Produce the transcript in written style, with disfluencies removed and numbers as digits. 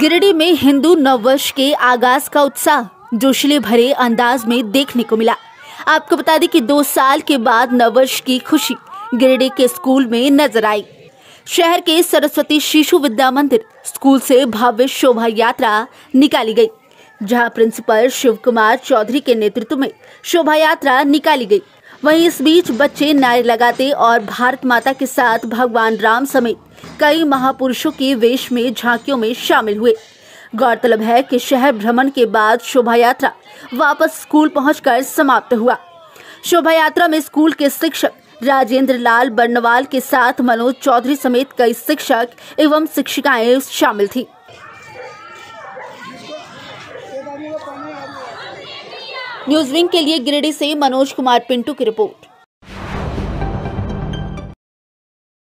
गिरिडीह में हिंदू नववर्ष के आगाज का उत्साह जोशीले भरे अंदाज में देखने को मिला। आपको बता दें कि 2 साल के बाद नववर्ष की खुशी गिरिडीह के स्कूल में नजर आई। शहर के सरस्वती शिशु विद्या मंदिर स्कूल से भव्य शोभा यात्रा निकाली गई, जहां प्रिंसिपल शिव कुमार चौधरी के नेतृत्व में शोभा यात्रा निकाली गई। वहीं इस बीच बच्चे नारे लगाते और भारत माता के साथ भगवान राम समेत कई महापुरुषों के वेश में झांकियों में शामिल हुए। गौरतलब है कि शहर भ्रमण के बाद शोभा यात्रा वापस स्कूल पहुंचकर समाप्त हुआ। शोभा यात्रा में स्कूल के शिक्षक राजेंद्र लाल बर्नवाल के साथ मनोज चौधरी समेत कई शिक्षक एवं शिक्षिकाएं शामिल थी। न्यूज़ विंग के लिए गिरिडीह से मनोज कुमार पिंटू की रिपोर्ट।